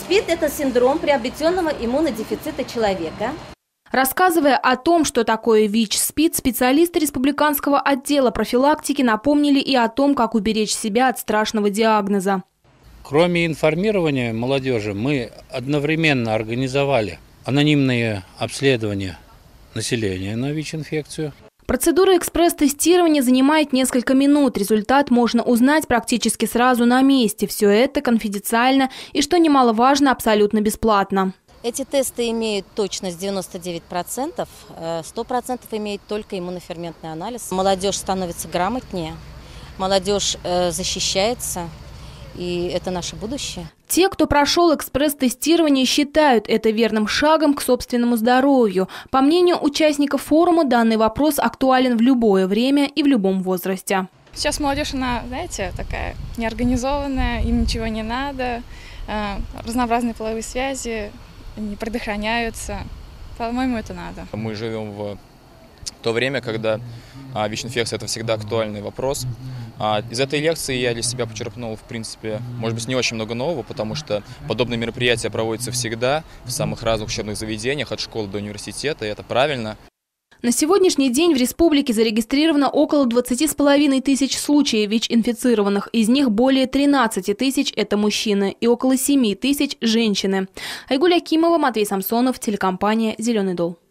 СПИД – это синдром приобретенного иммунодефицита человека. Рассказывая о том, что такое ВИЧ-СПИД, специалисты республиканского отдела профилактики напомнили и о том, как уберечь себя от страшного диагноза. Кроме информирования молодежи, мы одновременно организовали анонимные обследования населения на ВИЧ-инфекцию. Процедура экспресс-тестирования занимает несколько минут. Результат можно узнать практически сразу на месте. Все это конфиденциально и, что немаловажно, абсолютно бесплатно. Эти тесты имеют точность 99%, 100% имеют только иммуноферментный анализ. Молодежь становится грамотнее, молодежь защищается, и это наше будущее. Те, кто прошел экспресс-тестирование, считают это верным шагом к собственному здоровью. По мнению участников форума, данный вопрос актуален в любое время и в любом возрасте. Сейчас молодежь, она, знаете, такая неорганизованная, им ничего не надо, разнообразные половые связи не предохраняются. По-моему, это надо. Мы живем в то время, когда ВИЧ-инфекция – это всегда актуальный вопрос. Из этой лекции я для себя почерпнул, в принципе, может быть, не очень много нового, потому что подобные мероприятия проводятся всегда в самых разных учебных заведениях, от школы до университета, и это правильно. На сегодняшний день в республике зарегистрировано около 20,5 тысяч случаев ВИЧ-инфицированных. Из них более 13 тысяч – это мужчины и около 7 тысяч – женщины. Айгуль Акимова, Матвей Самсонов, телекомпания «Зеленый дол».